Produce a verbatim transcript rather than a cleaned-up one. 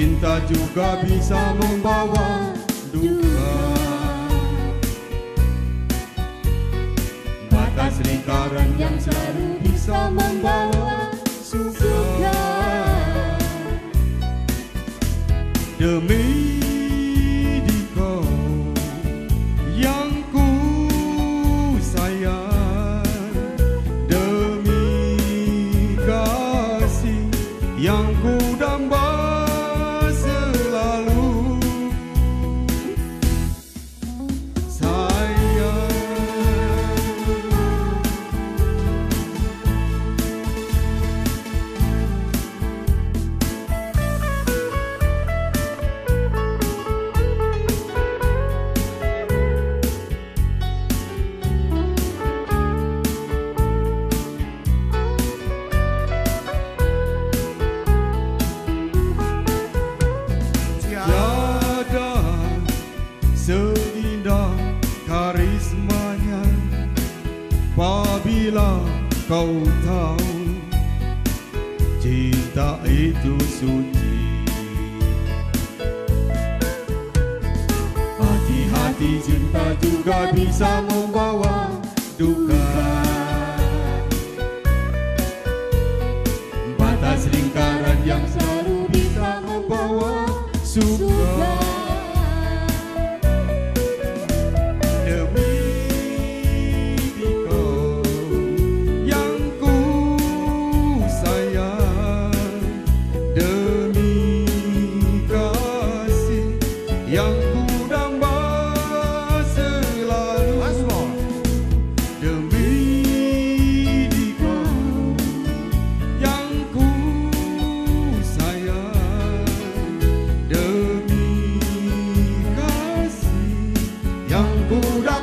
cinta juga bisa membawa duka. Batas lingkaran yang selalu bisa membawa suka. Demi dikau yang ku sayang, demi kasih yang ku damba selalu, sayang. Seindah karismanya, apabila kau tahu cinta itu suci. Hati-hati, cinta juga bisa membawa duka. Batas lingkaran yang selalu bisa membawa suka. Yang ku damba selalu, demi dikau yang ku sayang, demi kasih yang ku damba.